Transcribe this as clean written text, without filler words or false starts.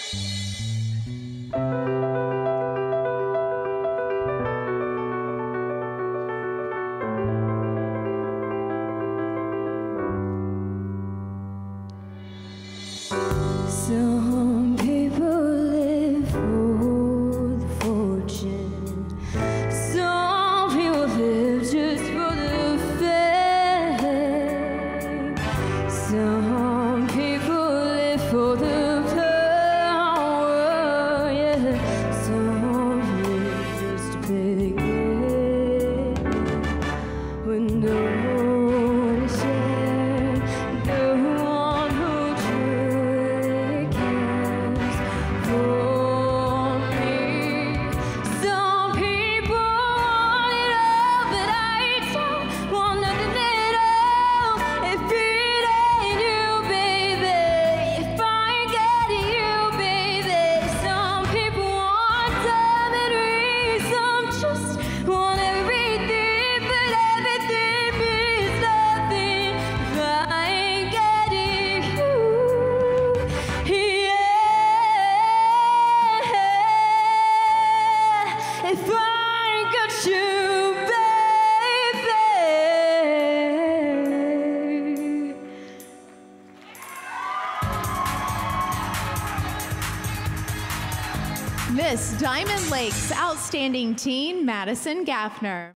Some people live for the fortune. Some people live just for the fame. Some people live for the power, yeah. Some live just to play the game. When no one is there, no one who truly cares for me. Some people want it all, but I don't want nothing at all. If it ain't you, baby, if I ain't getting you, baby. Some people want diamond rings, some just want everything, but everything means nothing if I ain't getting you. Yeah, if I ain't got you, baby. Miss Diamond Lakes Outstanding Teen, Madison Gaffner.